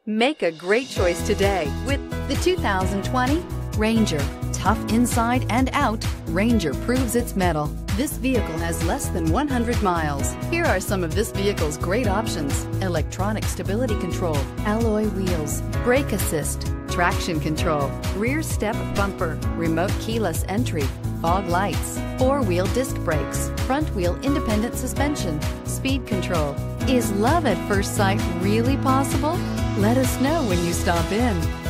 Make a great choice today with the 2020 Ranger. Tough inside and out, Ranger proves its mettle. This vehicle has less than 100 miles. Here are some of this vehicle's great options: electronic stability control, alloy wheels, brake assist, traction control, rear step bumper, remote keyless entry, fog lights, four-wheel disc brakes, front-wheel independent suspension, speed control. Is love at first sight really possible? Let us know when you stop in.